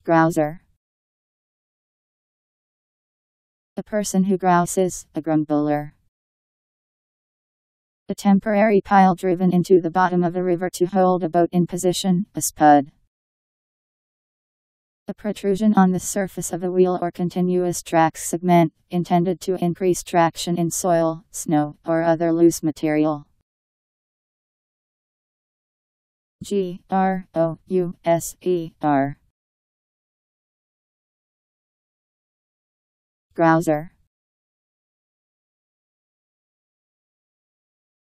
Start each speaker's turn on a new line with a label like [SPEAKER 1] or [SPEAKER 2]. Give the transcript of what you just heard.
[SPEAKER 1] Grouser. A person who grouses, a grumbler. A temporary pile driven into the bottom of a river to hold a boat in position, a spud. A protrusion on the surface of a wheel or continuous track segment, intended to increase traction in soil, snow, or other loose material. Grouser. Grouser.